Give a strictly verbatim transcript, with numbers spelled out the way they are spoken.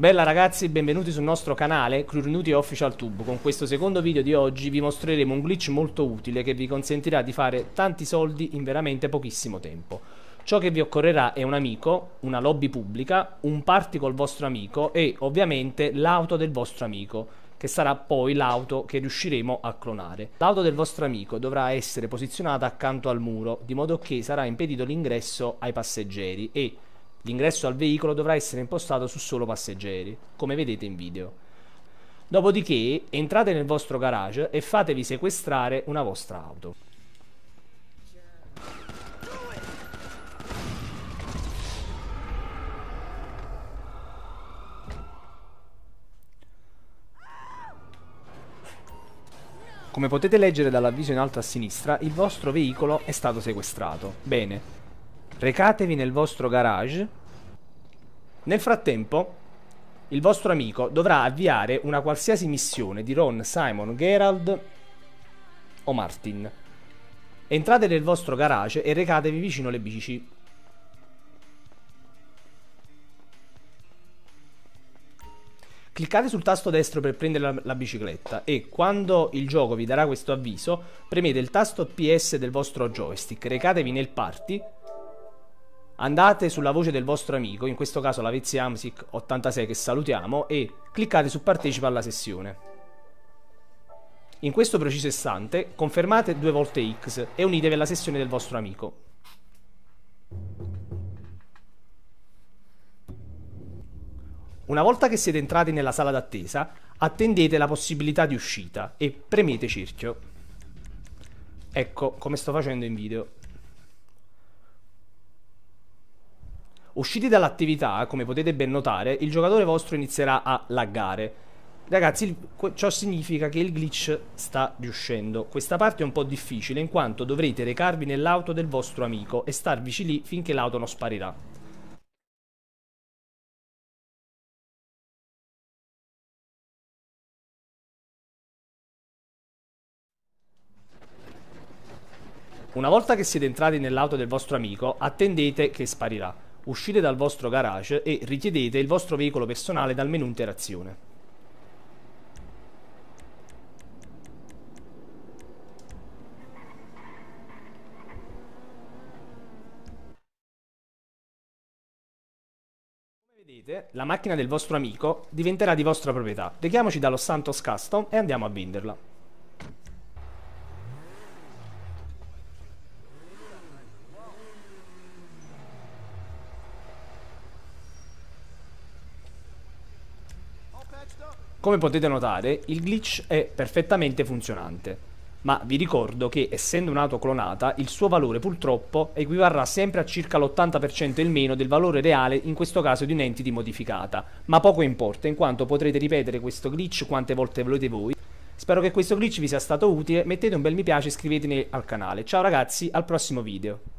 Bella ragazzi, benvenuti sul nostro canale Crurenuti Official Tube. Con questo secondo video di oggi vi mostreremo un glitch molto utile che vi consentirà di fare tanti soldi in veramente pochissimo tempo. Ciò che vi occorrerà è un amico, una lobby pubblica, un party col vostro amico e ovviamente l'auto del vostro amico, che sarà poi l'auto che riusciremo a clonare. L'auto del vostro amico dovrà essere posizionata accanto al muro, di modo che sarà impedito l'ingresso ai passeggeri e l'ingresso al veicolo dovrà essere impostato su solo passeggeri, come vedete in video. Dopodiché entrate nel vostro garage e fatevi sequestrare una vostra auto. Come potete leggere dall'avviso in alto a sinistra, il vostro veicolo è stato sequestrato. Bene. Recatevi nel vostro garage. Nel frattempo, il vostro amico dovrà avviare una qualsiasi missione di Ron, Simon, Geralt o Martin. Entrate nel vostro garage e recatevi vicino alle B C C. Cliccate sul tasto destro per prendere la, la bicicletta e quando il gioco vi darà questo avviso, premete il tasto P S del vostro joystick, recatevi nel party. Andate sulla voce del vostro amico, in questo caso la Veziamsic ottantasei che salutiamo, e cliccate su partecipa alla sessione. In questo preciso istante confermate due volte X e unitevi alla sessione del vostro amico. Una volta che siete entrati nella sala d'attesa, attendete la possibilità di uscita e premete cerchio. Ecco come sto facendo in video. Usciti dall'attività, come potete ben notare, il giocatore vostro inizierà a laggare. Ragazzi, ciò significa che il glitch sta riuscendo. Questa parte è un po' difficile in quanto dovrete recarvi nell'auto del vostro amico e starvici lì finché l'auto non sparirà. Una volta che siete entrati nell'auto del vostro amico, attendete che sparirà. Uscite dal vostro garage e richiedete il vostro veicolo personale dal menu interazione. Come vedete, la macchina del vostro amico diventerà di vostra proprietà. Rechiamoci dallo Santos Custom e andiamo a venderla. Come potete notare, il glitch è perfettamente funzionante, ma vi ricordo che essendo un'auto clonata, il suo valore purtroppo equivarrà sempre a circa l'ottanta per cento in meno del valore reale, in questo caso di un'entity modificata, ma poco importa in quanto potrete ripetere questo glitch quante volte volete voi. Spero che questo glitch vi sia stato utile, mettete un bel mi piace e iscrivetevi al canale. Ciao ragazzi, al prossimo video.